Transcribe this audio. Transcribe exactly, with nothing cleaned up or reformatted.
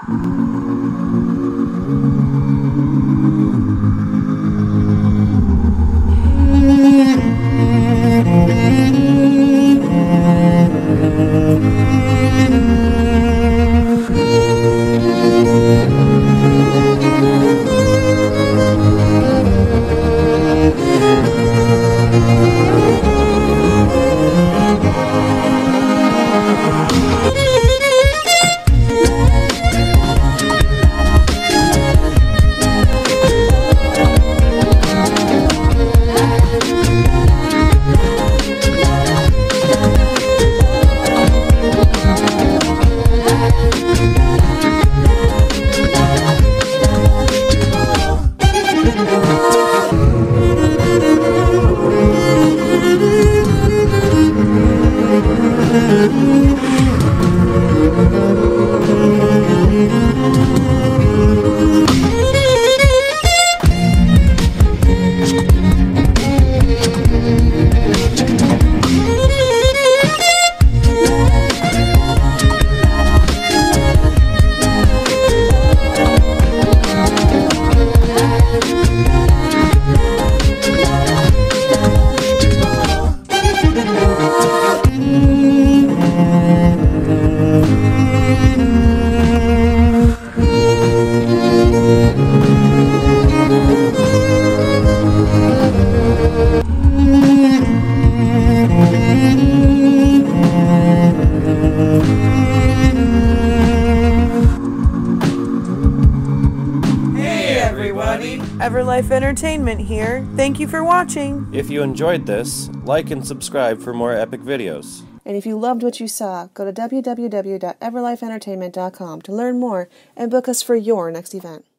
EverLife Entertainment here. Thank you for watching. If you enjoyed this, like and subscribe for more epic videos. And if you loved what you saw, go to w w w dot everlife entertainment dot com to learn more and book us for your next event.